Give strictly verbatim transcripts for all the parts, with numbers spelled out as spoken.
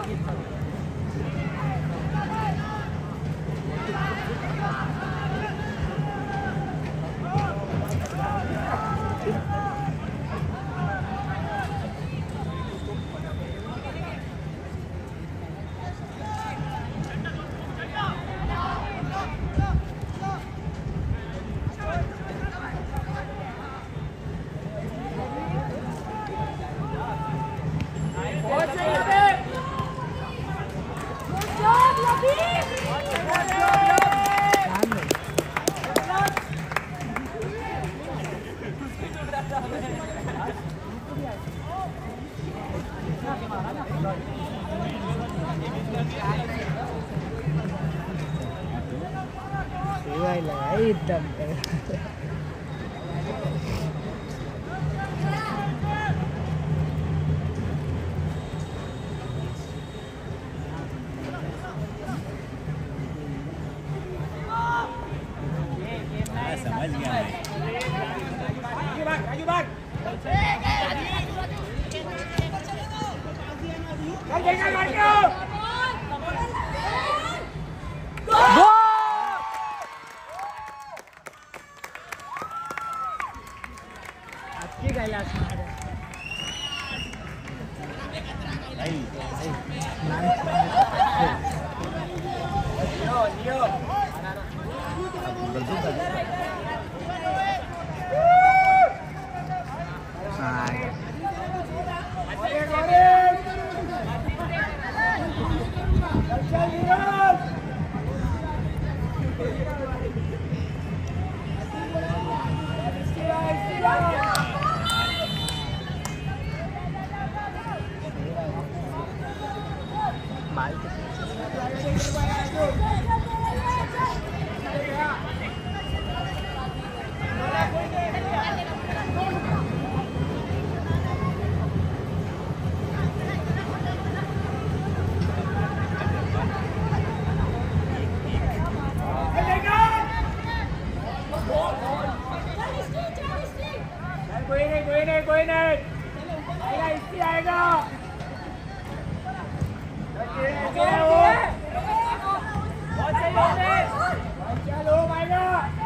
एकदम समझ गया अच्छी गैलाश कोई नहीं कोई नहीं कोई नहीं आएगा इसकी आएगा चलो आएगा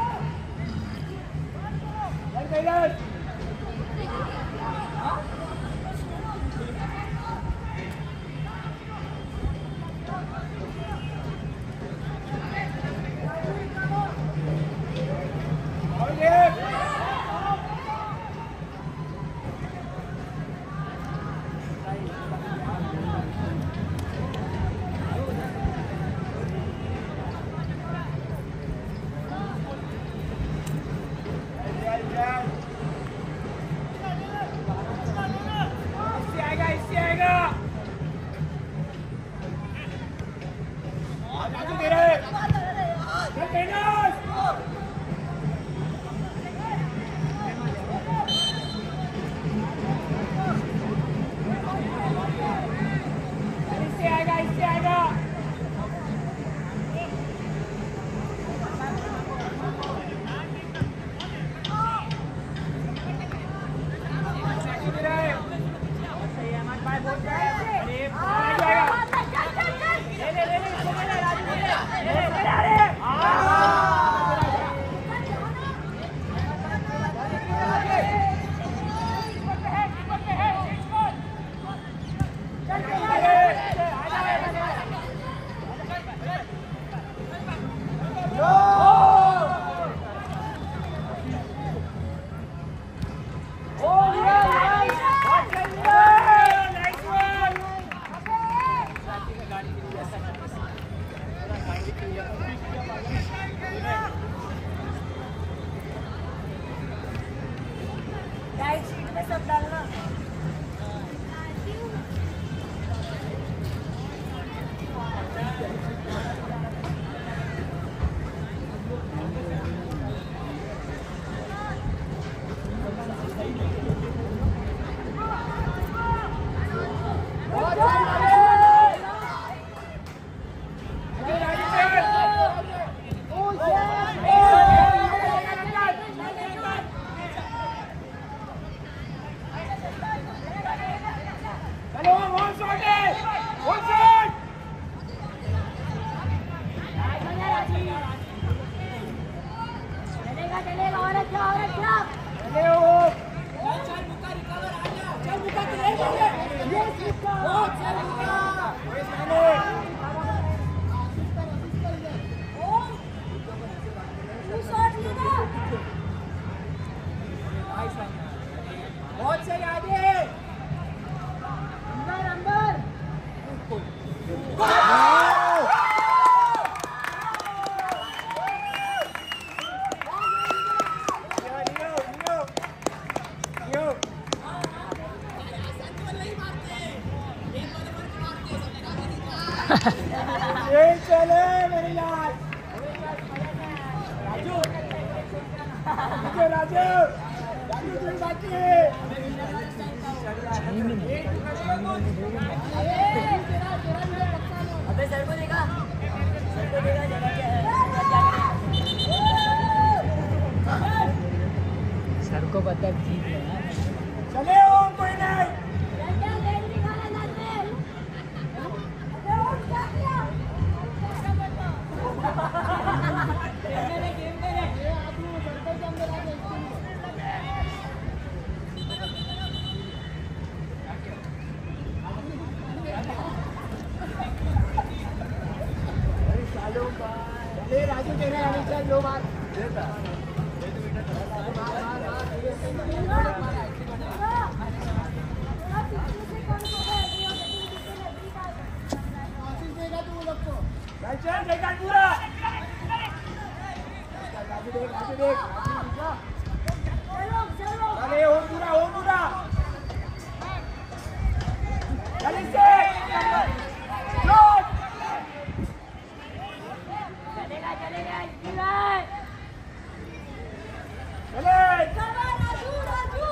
सब डालना चले ओम चल मुक्का रिकवर आ जा चल मुक्का तेरे यस मुक्का ओ चल मुक्का ओम तू शॉट लेना नाइस बहुत सही आगे अंदर अंदर ये चले मेरी लाल राजू राजू राजू राजू तुम बाकी अबे सर को देखा सर को देखा जगह क्या है सर को पता जीत लेना चले ओम कोई नहीं राजू तेरे आने चल लो बात चल देखा पूरा राजू देख राजू देख अरे हो पूरा हो पूरा चल से चलेगा चलेगा चले राजू राजू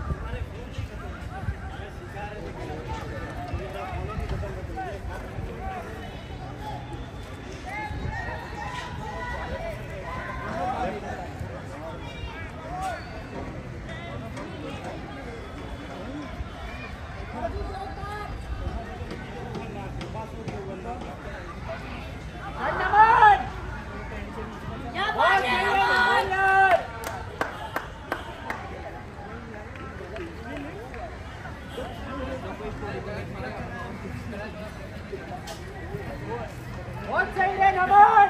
बहुत सही है नमन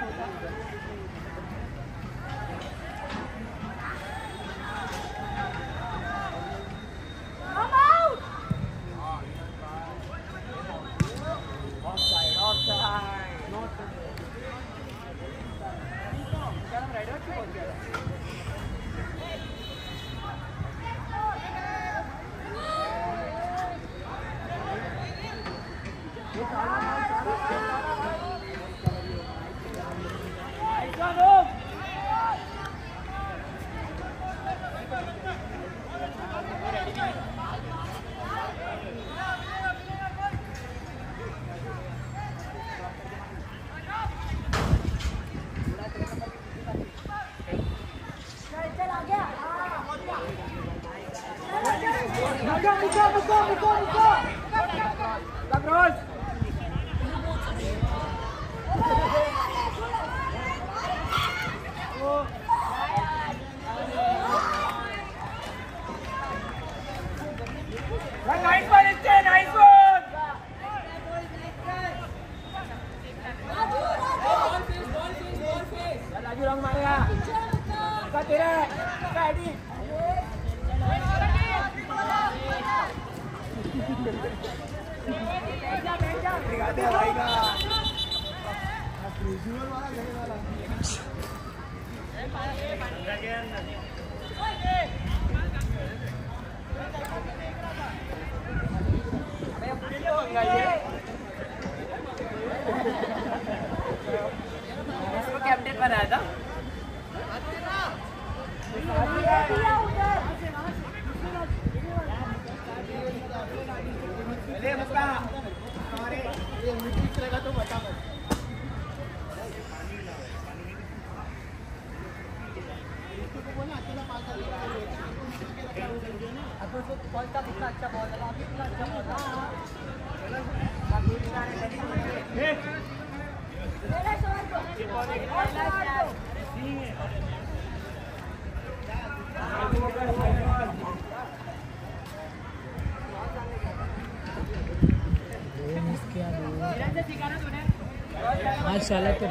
मुक्का मुक्का मुक्का मुक्का लग्रोज नाइस बॉल इससे नाइस बॉल राजू रंग मारेगा का तेरा का आईडी इसको कैप्टन बनाया था हमारे ये मिट्टी चलेगा तो बता मत बॉल का कितना अच्छा बॉल है कितना अच्छा बॉल है साला तो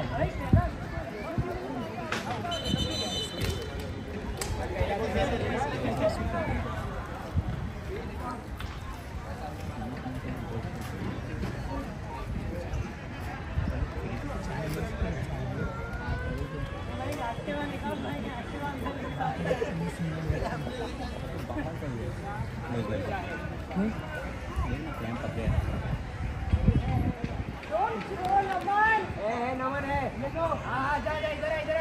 नमन है हाँ जा जा इधर इधर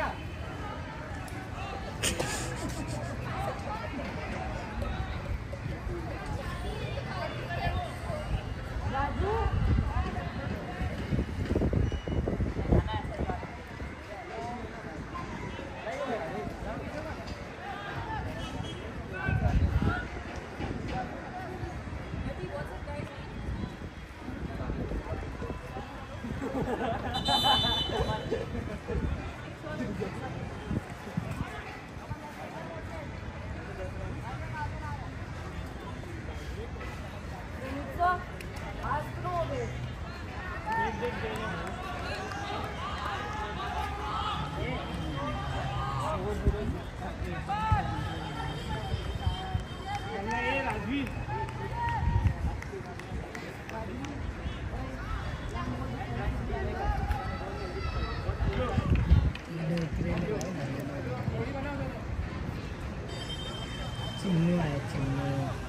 चिन्नू है चिन्नू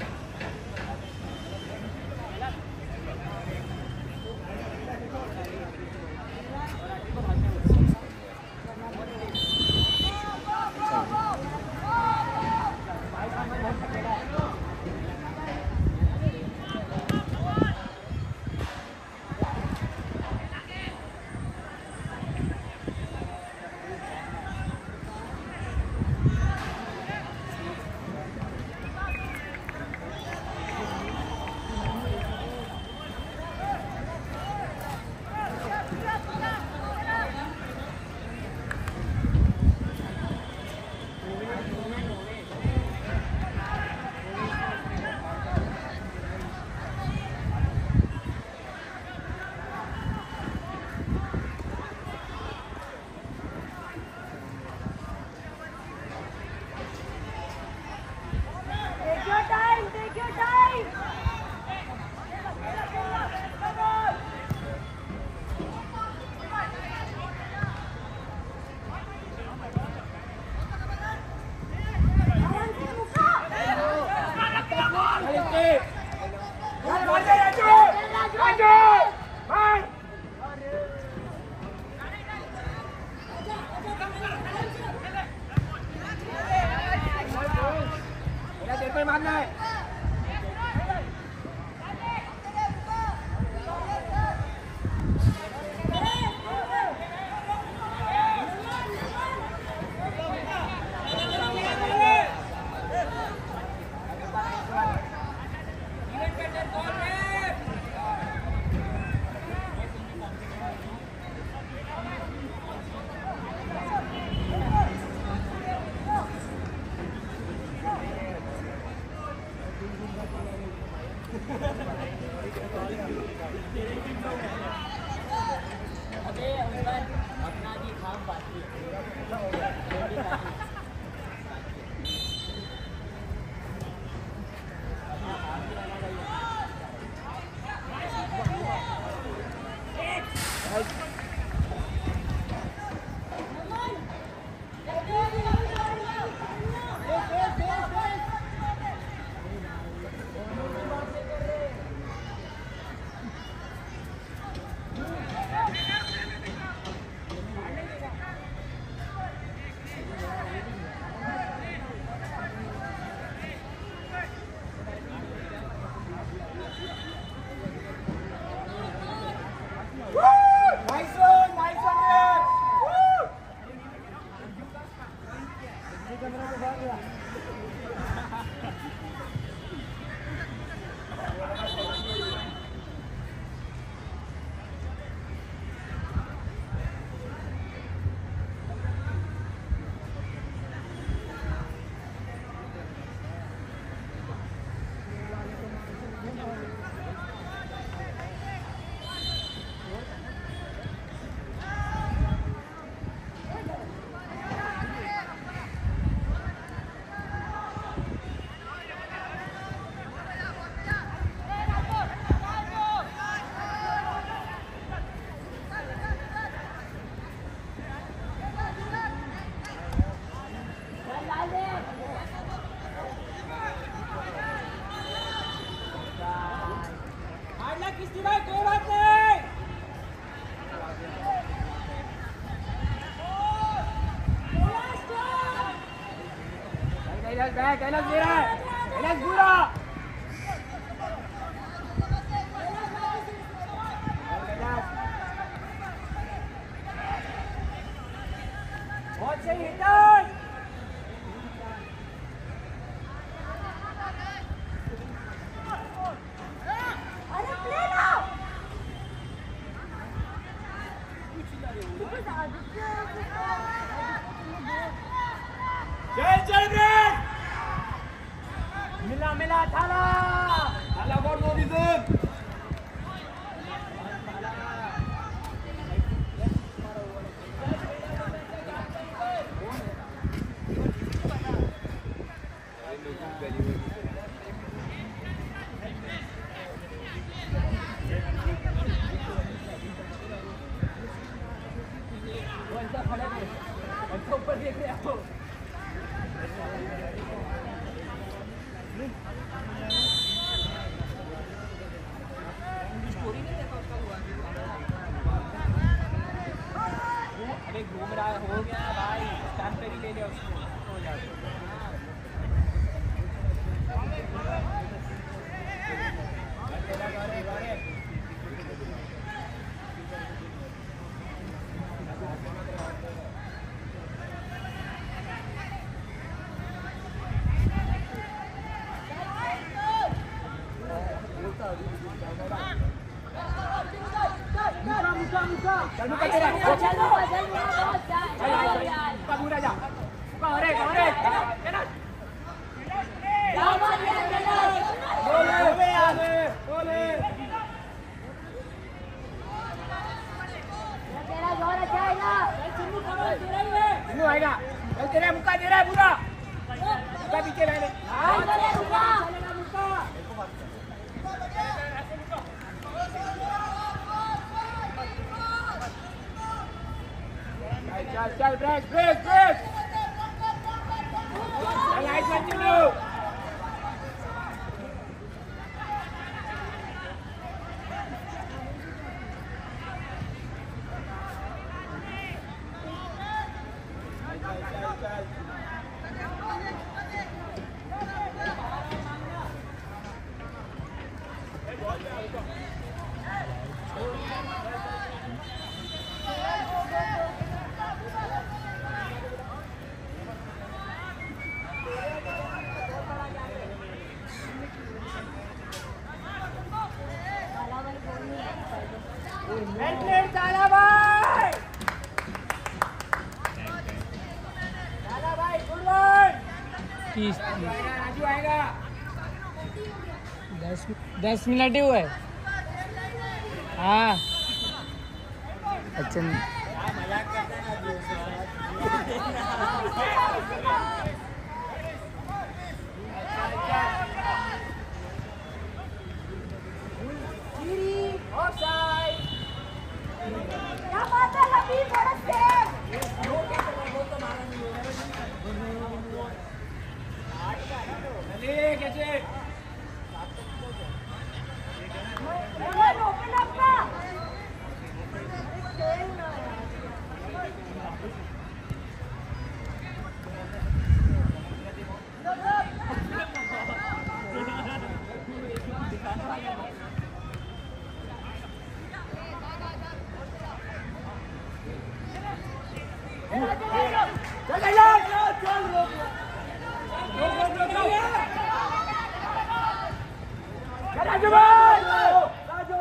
मारना है कैलाश बैक कैलाश दे रहा है कैलाश पूरा बहुत सही हिटर चल चल ब्रेक मिला मिला थाला थाला फॉर नो रीजन ऊपर देख रहे हो अरे घूम रहा है हो गया भाई स्टैंड पे ही ले लिया उसको हो जाएगा चल मुका तेरा चल चल मुका मुका जा मुका अरे अरे चल बोले आगे बोले तेरा जोर अच्छा है ना चिन्नू खबर तेरा ही है चिन्नू आएगा चल तेरा मुका दे रहा है पूरा मुका पीछे रहने हां चलेगा मुका चलेगा मुका चल चल ब्रेक ब्रेक ब्रेक चल आइस मत चिन्नू एंट्रेंस ताला भाई ताला भाई गुड वन तीस राजू आएगा दस दस मिनट ही हुए हाँ अच्छा मजाक करता है ना ऑफसाइड क्या बात है लबीब बड़ा सेव चलिए कैसे ओपन अप ना चल चल चल रोक रोक रोक रोक राजू भाई राजू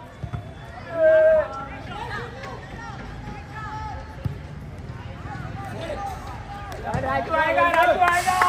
राजू आएगा राजू आएगा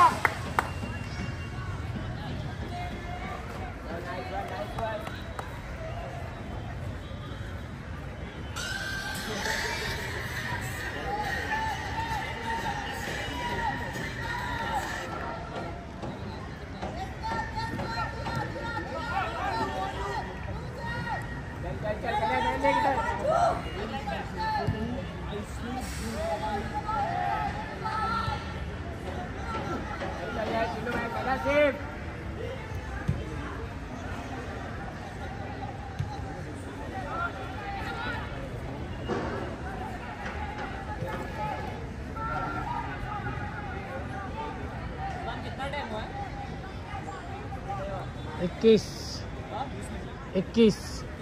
इक्कीस इक्कीस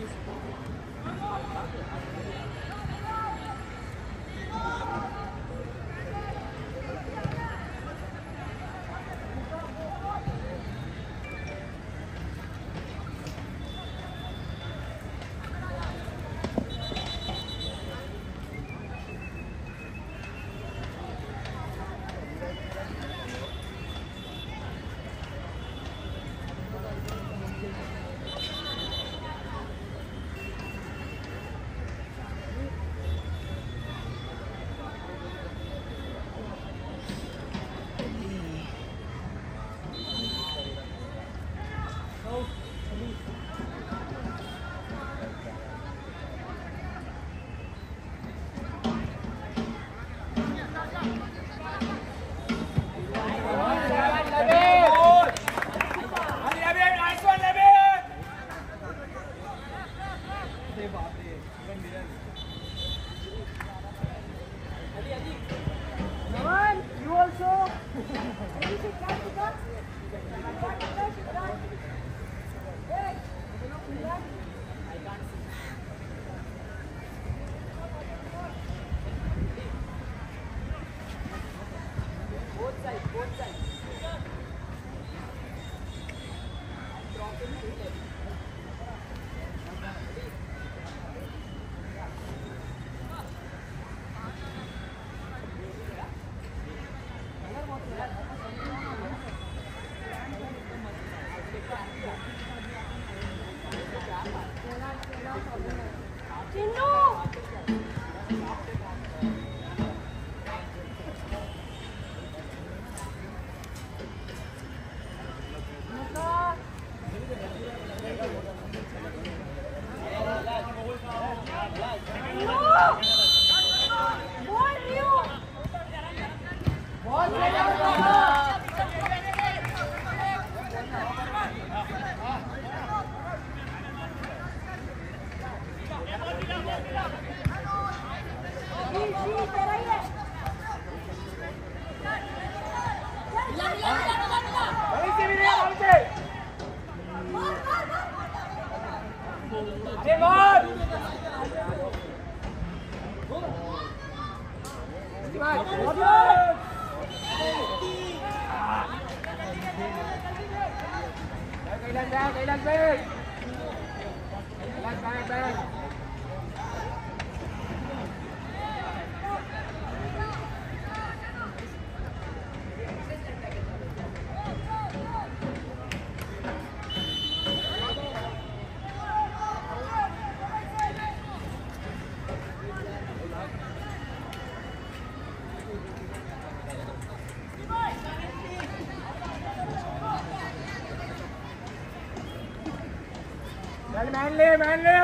मान ले मान ले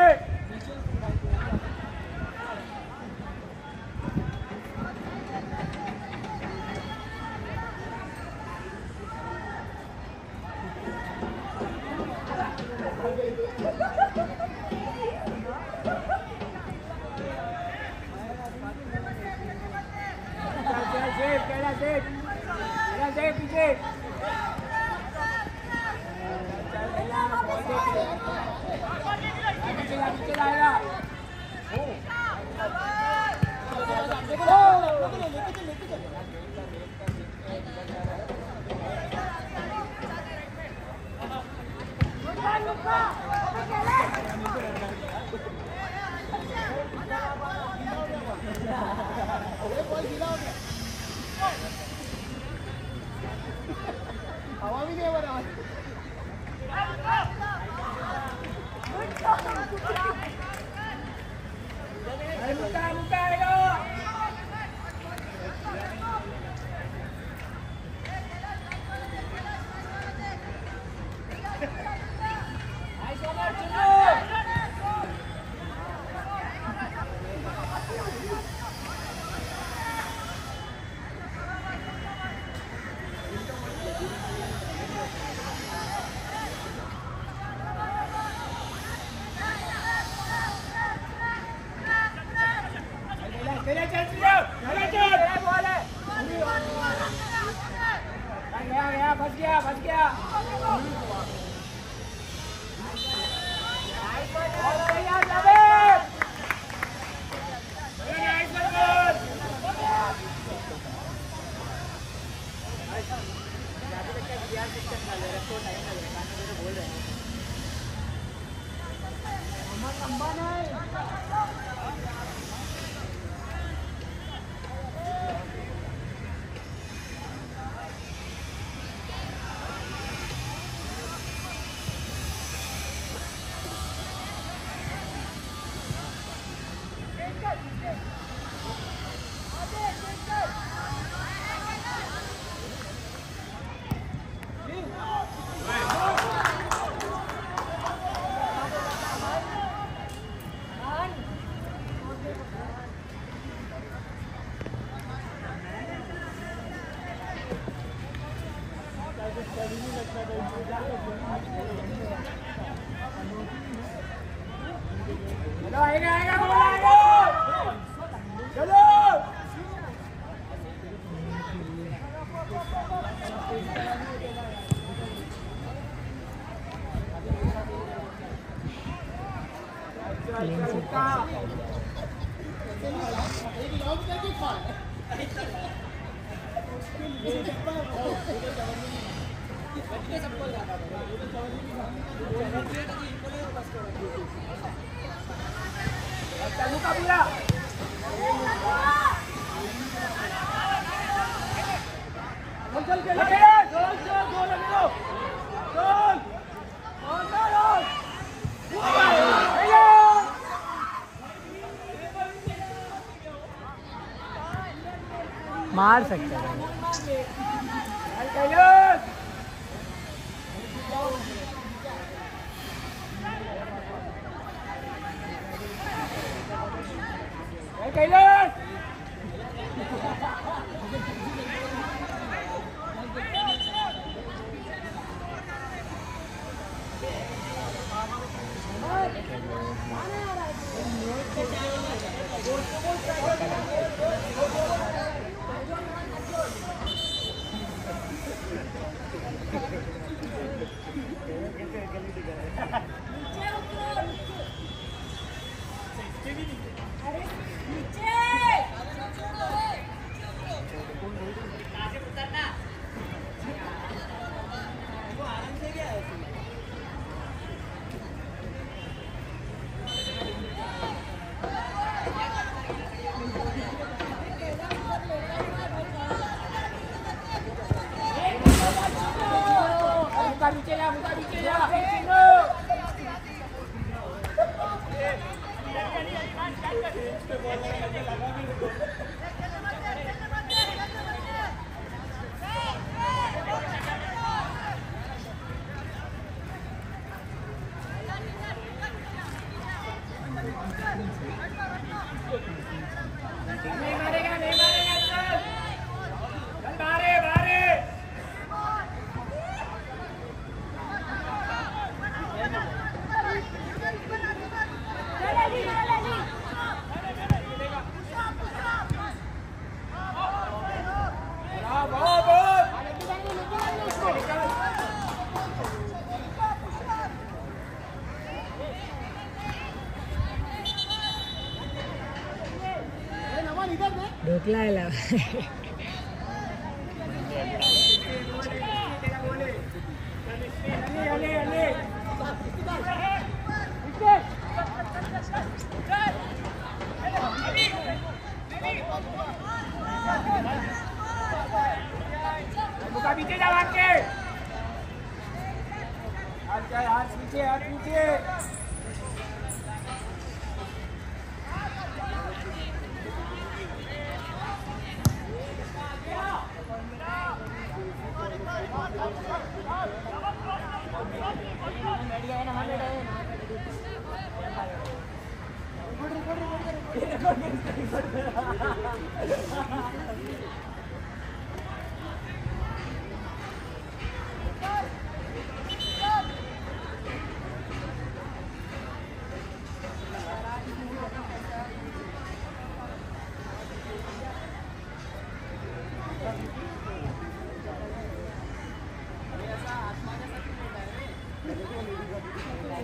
फंस गया फंस गया चलो आएगा आएगा बोल आएगा चलो मुका पूरा चल चल लगे गोल गोल गोल लगे लो गोल गोल गोल मार सकते हैं कैलाश नीचे ला मुका नीचे ला नहीं मारेगा नहीं मारेगा चल चल मारे मारे ढोकला है ला मुका पीछे जा भाग के हाथ चल हाथ पीछे हाथ पीछे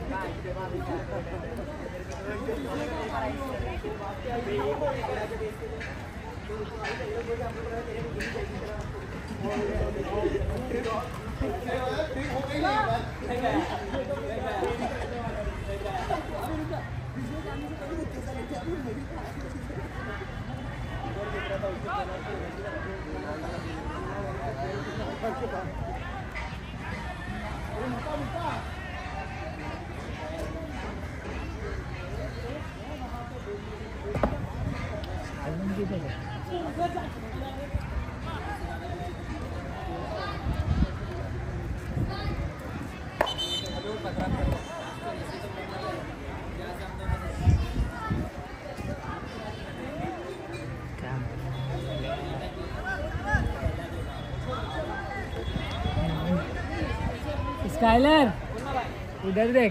स्काइलर इधर देख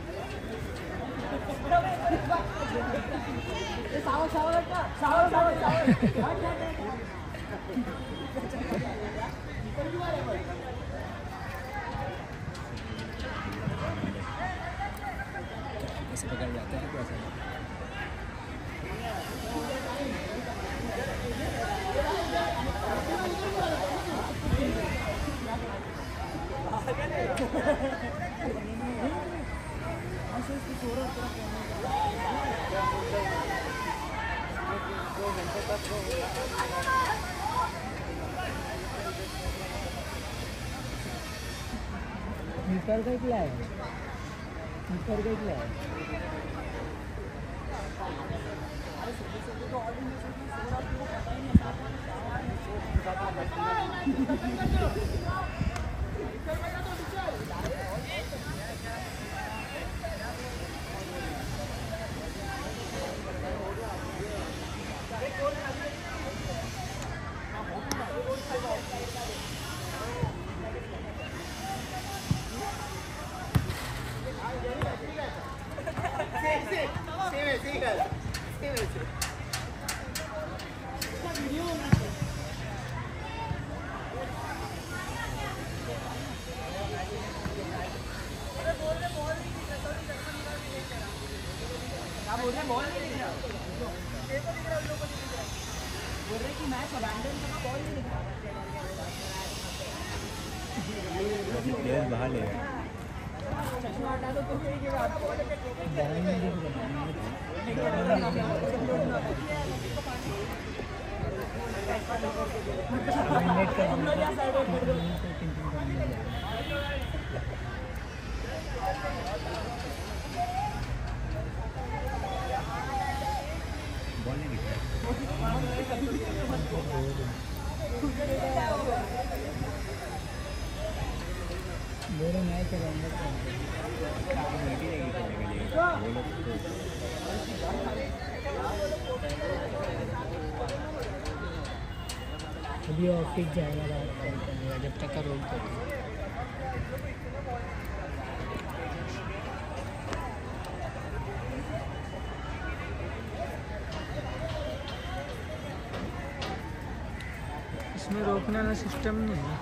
पकड़ जाता है कैसे मीटर का क्या है मीटर का क्या है प्लेयर बाहर ले मेरे मैच अभी ऑफिस जाएगा रात कॉल करेगा जब तक का रोल कर इसमें रोकने वाला सिस्टम नहीं है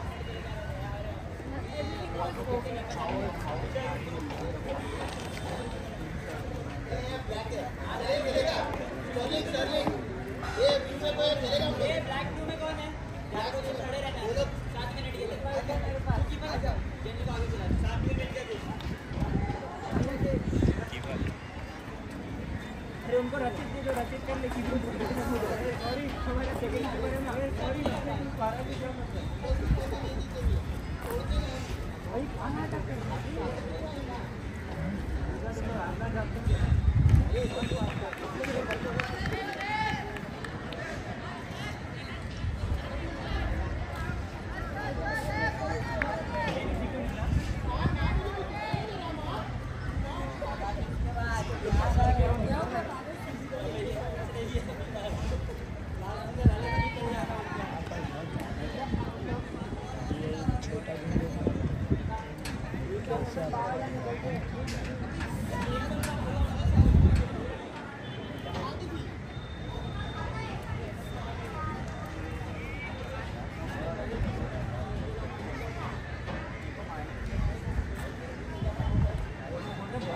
अरे उनको रचित दे दो रचित कर ले सॉरी हमारे सेकंड नंबर में सॉरी बारह भी जम भाई खाना तक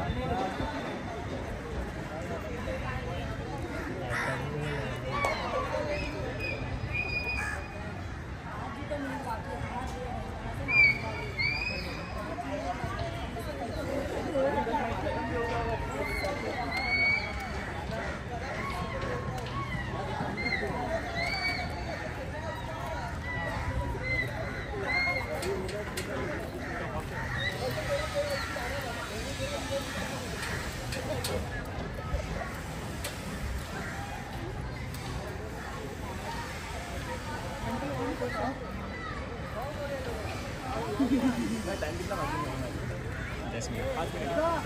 दस मिनट पाँच मिनट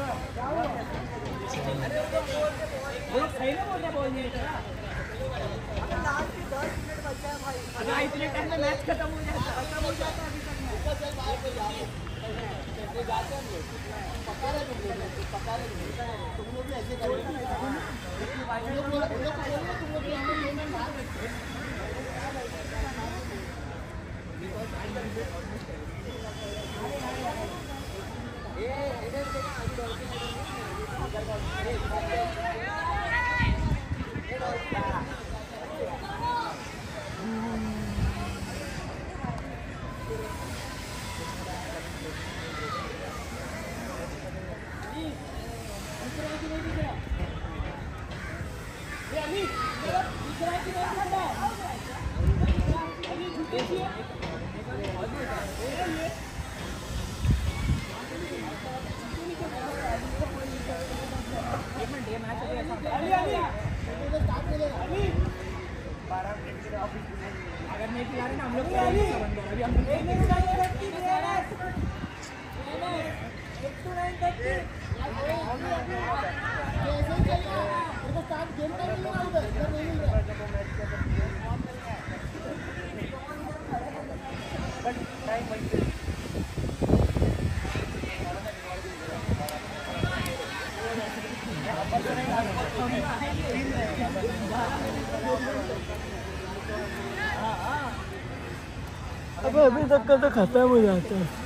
इतने टाइम में मैच खत्म हो जाता खत्म हो जाता अगर नहीं खिला रहे ना हम लोग अभी हम अब अभी तक का तो खत्म हो जाता है।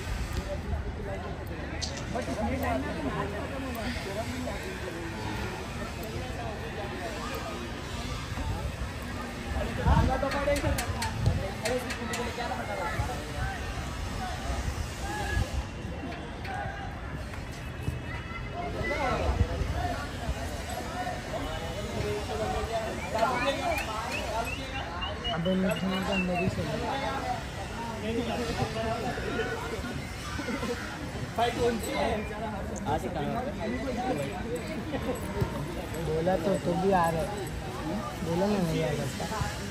अबे लिखने का अंदर ही चला बोला तो तुम भी आ रहे बोला मैं नहीं आ सकता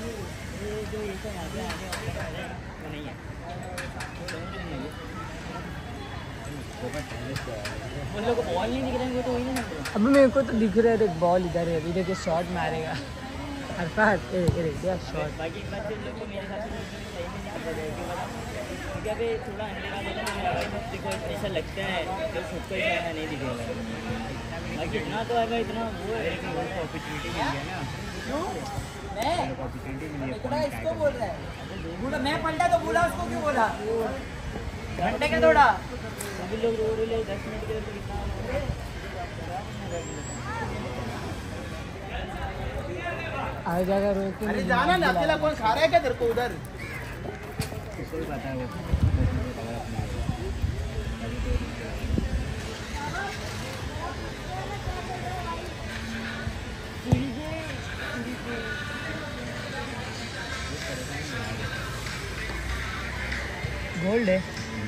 बॉल नहीं दिख रहा तो वही ना अभी मेरे को तो दिख रहा है देख बॉल इधर है अभी देखिए शॉट मारेगा अरफात ए ए क्या शॉट बाकी बात लोग को मेरे हिसाब से सही में नहीं पता है क्योंकि अभी थोड़ा अंधेरा देना देखो ऐसा लगता है तो खुद को ही जाना नहीं दिखेगा बाकी इतना तो अगर इतना वो है कि वो अपॉर्चुनिटी मिल गया ना क्यों मैं अपॉर्चुनिटी मिली है इसको बोल रहा है बोला मैं पलटा तो बोला उसको क्यों बोला घंटे का थोड़ा सभी लोग रो रहे दस मिनट के लिए आ जाएगा रोक के अरे जाना ना अकेला कौन खा रहा है क्या तेरे को उधर किसको भी पता है वो गोल्ड है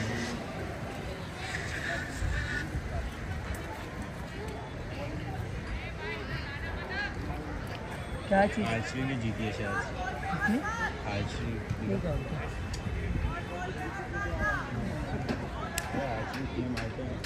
क्या चीज़ आरसीबी ने जीती है शायद कितनी आरसीबी ठीक है आरसीबी टीम आते हैं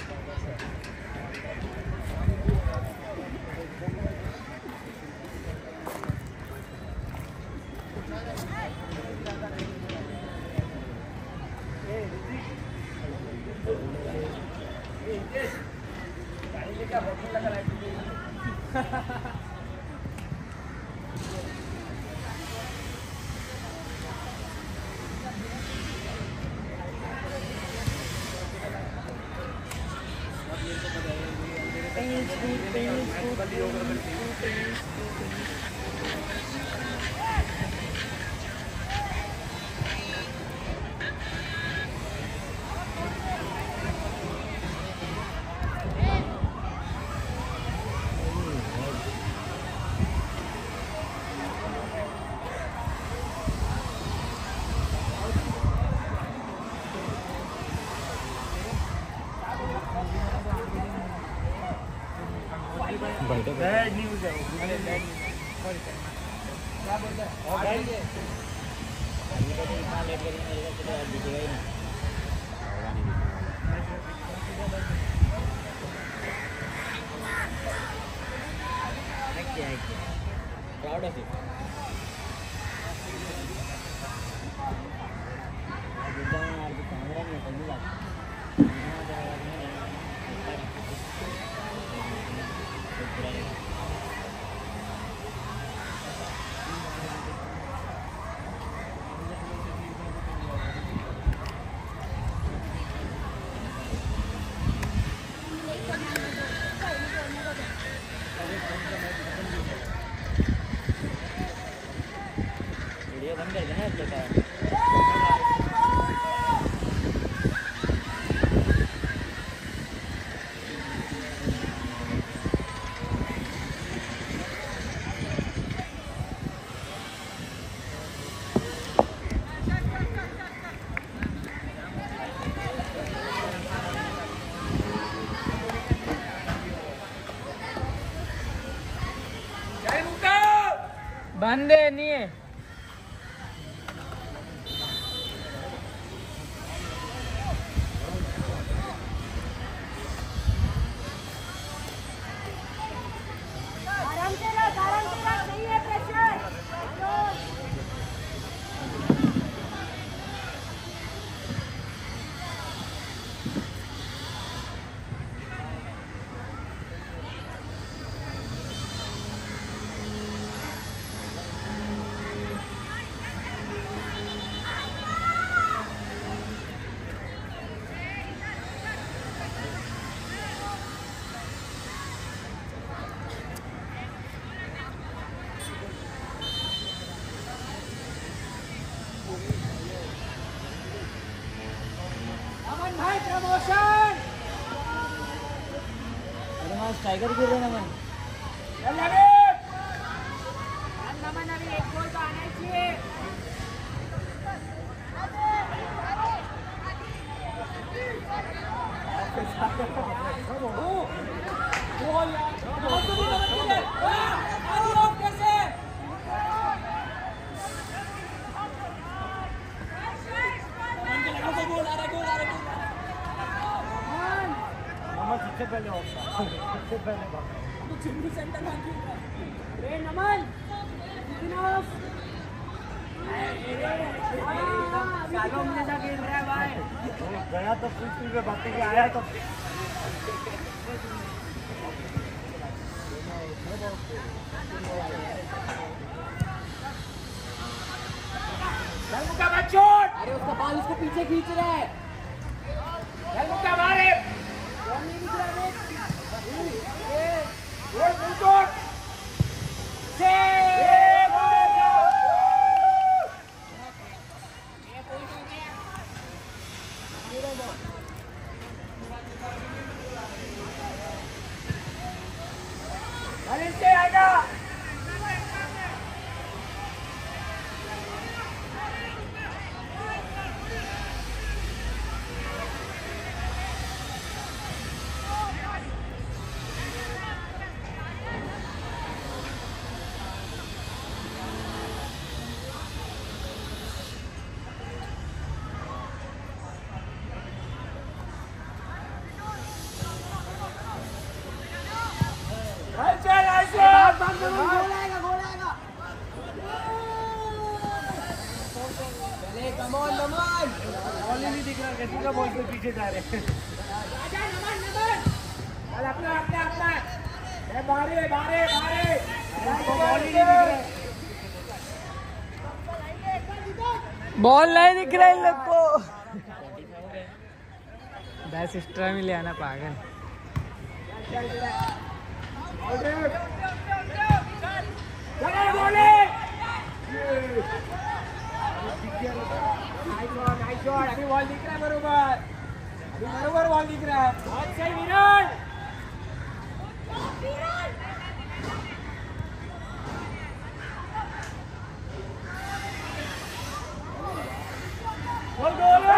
बैड न्यूज़ है अरे बैड सॉरी सर क्या बोलते हैं और भाई ये अभी तो इतना लेट करेंगे मेरे को तो दिखेगा ही नहीं क्या है प्राउड ऑफ इट कैमरा नहीं है वीडियो बंद कर देना अपने का बंदे नहीं है आराम से रख आराम से रख नहीं है प्रेशर अमन भाई प्रमोशन अरे हाँ टाइगर गिर रहे ना मैं नमन अभी एक गोल तो आना ही चाहिए सबसे पहले सबसे पहले ए नमन गया तो कुछ पे बातें के आया तो का बच्चों अरे उसका बाल उसको पीछे खींच रहा है का मारे आएगा बॉल ही नहीं दिख रहा कैसे का बॉल पे पीछे जा रहे हैं बारे बारे बारे बॉल ही नहीं दिख रहा बॉल नहीं दिख रहा इन लोग को दस एक्स्ट्रा में ले आना पागल चले बोले नाइस शॉट अभी बॉल दिख रहा है बरोबर अभी बरोबर बॉल दिख रहा है बहुत सही विराट गोल गोल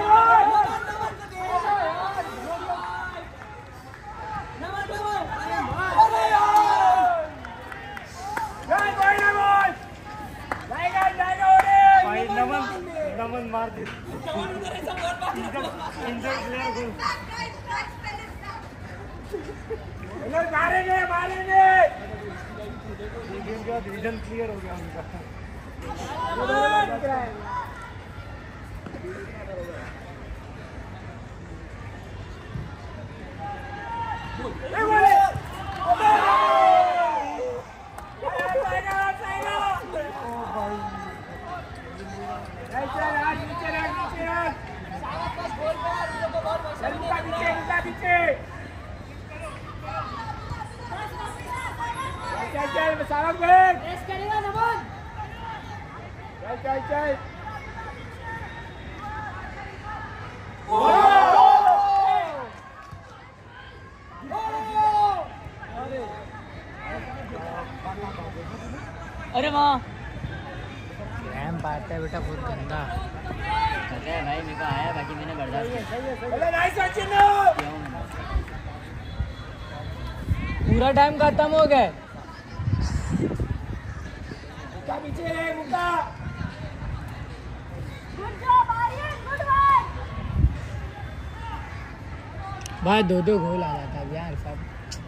नमन मार दे मारेंगे मारेंगे डिवीजन क्लियर हो गया उनका सारा बैग रेस करेगा नमन चल चल चल अरे वाह रैम्प आता है बेटा बहुत गंदा पता है भाई मेरे को आया बाकी मैंने बर्दाश्त अरे नाइस सचिन किया हूं मैंने। पूरा टाइम खत्म हो गया मुक्का पीछे है मुक्का भाई दो दो गोल आ जाता है यार सब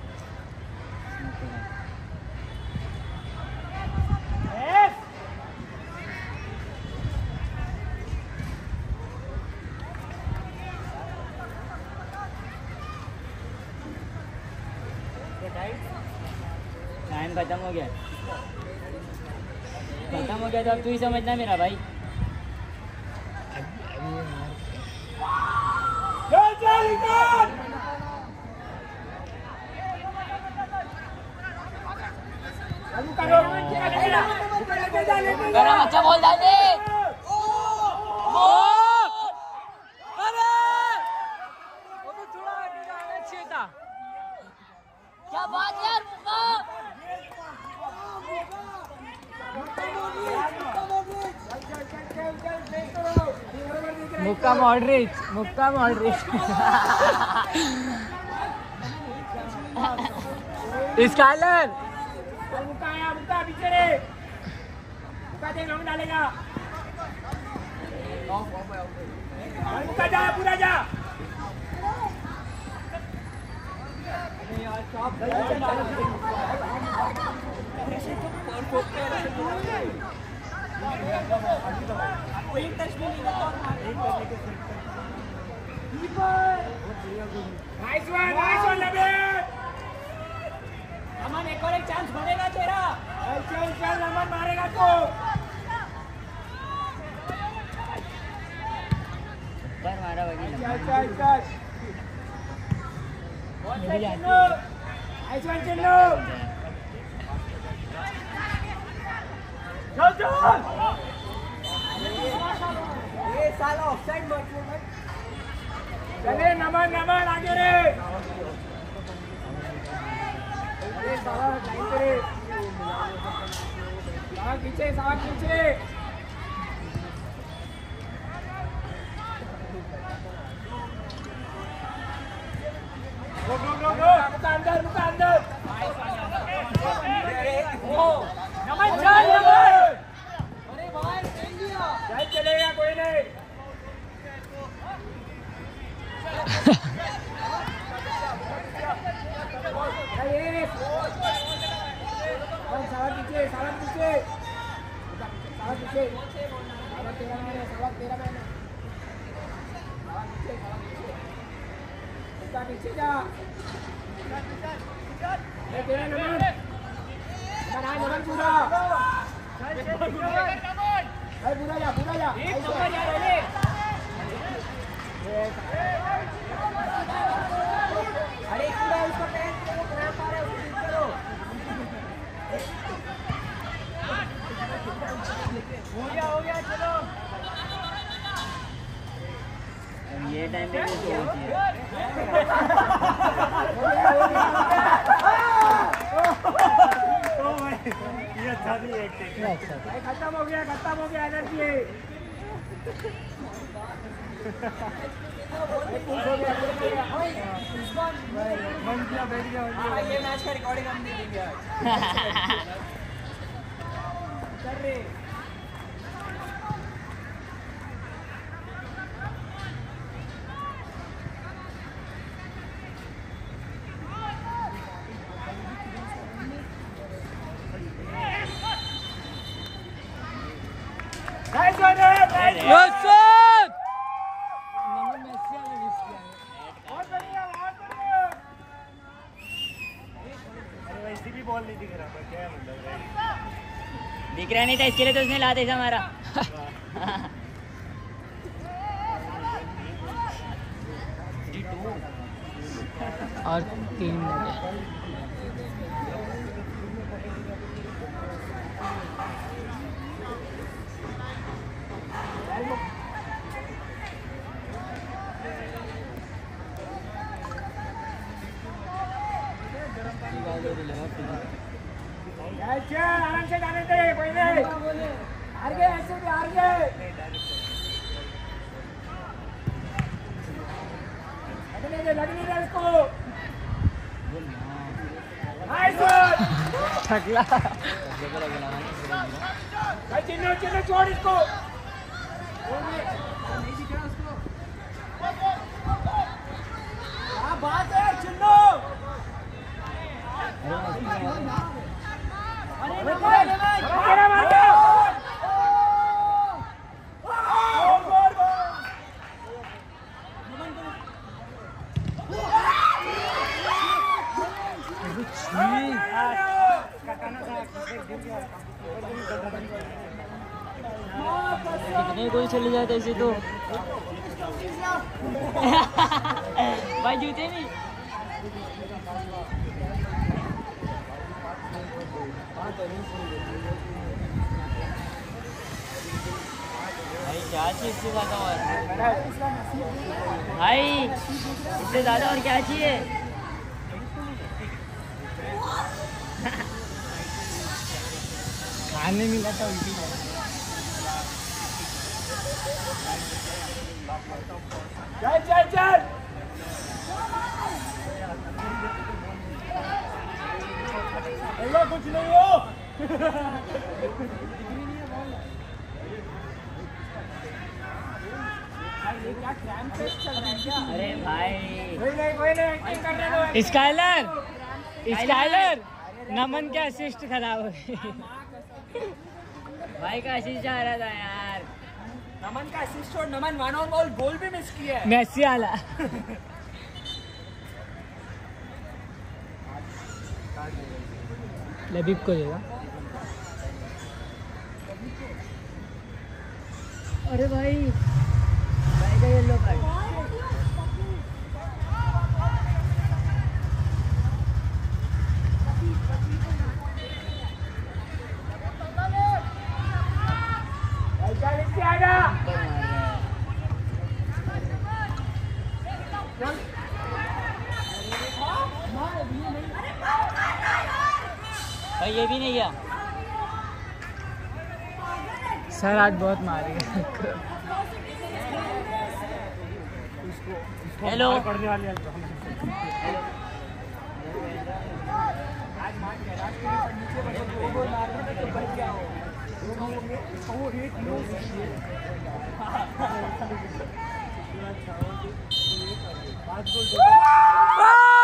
टाइम खत्म हो गया खत्म हो गया तो अब तू ही समझना मेरा भाई चल चल निकल चालू करो गरम अच्छा बॉल डाल दे अरे वो तो थोड़ा आगे जाना चाहिए था क्या बात यार मुक्का मॉडरिच मुक्का मॉडरिच स्काइलर मुक्का आया मुक्का पीछे रे मुक्का दे लॉन्ग डालेगा मुक्का जा पूरा जा नाइस वन नाइस वन लबे अमन एक और एक चांस बनेगा तेरा चल चल अमन मारेगा तो पर मारा भाई चल चल चल मेरी जाती है नाइस वन चिल्लो चल चल ये साला ऑफसाइड मत चले नमन नमन आगे रे अरे साला लाइन पे रे साला पीछे साला पीछे गो गो गो गो मुका अंदर मुका अंदर ओ नमन चल नमन अरे भाई फेंक दिया चल चलेगा कोई नहीं साला पीछे साला पीछे साला पीछे साला तेरा मैंने साला तेरा मैंने साला पीछे साला पीछे उसका पीछे जा ये तेरा नमन नमन आ नमन पूरा भाई पूरा जा पूरा जा एक नंबर जा रे अरे पूरा उसका पैर क्रैम्प आ रहा है उसको ठीक करो टाइम पे भी तो होती है। ये अच्छा नहीं है एक्टिंग। खत्म हो गया खत्म हो गया एनर्जी। बंद किया बैठ गया। ये मैच का रिकॉर्डिंग हम नहीं देंगे आज। कर रहे nice one nice Yes, sir! Naman Messi वाला मिस किया है। बहुत बढ़िया बहुत बढ़िया। अरे वैसे भी बॉल नहीं दिख रहा था, क्या मतलब है? दिख रहा नहीं था इसके लिए तो उसने लाते था हमारा। और तीन मिनट अच्छा आराम से जाने दे कोई नहीं। हार गए ऐसे भी हार गए। लगने दे लगने दे इसको। Nice one. छकला भाई चिन्ह चिन्ह छोड़ इसको। नहीं दिख रहा उसको। क्या बात है चिन्ह। अरे तेरा मार दो। गोल गोल कितने गोल चले जाते ऐसे तो। भाई जूते नहीं। भाई क्या चाहिए इससे ज्यादा और भाई इससे ज्यादा और क्या चाहिए। खाने मिला था उल्टी चल चल चल। ऐसा कुछ नहीं हो। ये क्या क्रैम्प टेस्ट चल रहा है क्या? अरे भाई कोई नहीं कोई नहीं एक्टिंग करने दो। स्काइलर स्काइलर नमन के असिस्ट खराब हो गई। भाई का आशीष जा रहा था यार। नमन का असिस्ट और Naman one on ball goal भी मिस किया है। मेसी वाला लबीब को देगा। अरे भाई भाई का येलो कार्ड। चल इससे आजा। भाई ये भी नहीं गया। सर आज बहुत मारेगा। हेलो पढ़ने वाले आज मान के राज के नीचे बचे दो गोल मारने में तो बच गया हो। वो एक लो पांच गोल